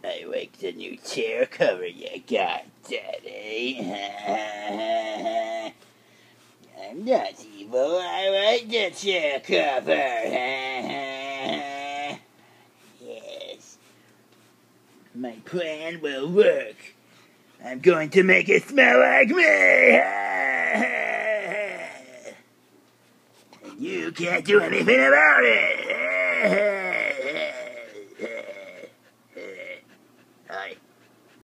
I like the new chair cover you got, Daddy. I'm not evil, I like the chair cover. Yes. My plan will work. I'm going to make it smell like me. And you can't do anything about it.